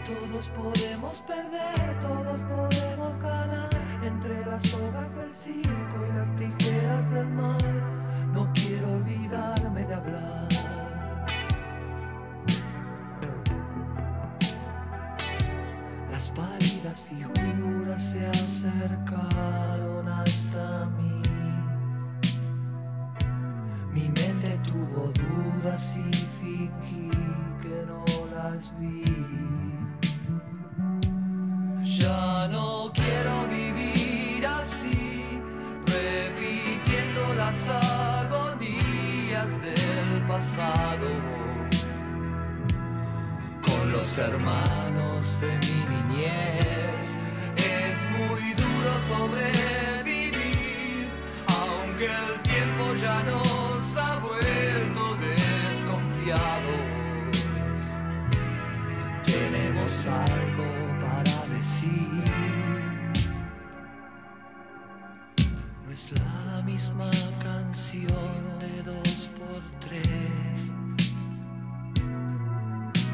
Todos podemos perder, todos podemos ganar. Entre las sogas del circo y las tijeras del mal, no quiero olvidarme de hablar. Las pálidas figuras se acercaron hasta mí. Mi mente tuvo dudas y fingí que no las vi. Ya no quiero vivir así, repitiendo las agonías del pasado. Con los hermanos de mi niñez es muy duro sobrevivir, aunque el tiempo ya nos ha vuelto desconfiados. Tenemos algo para decir. No es la misma canción de 2x3.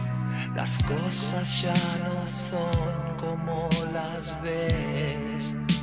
Las cosas ya no son como las ves.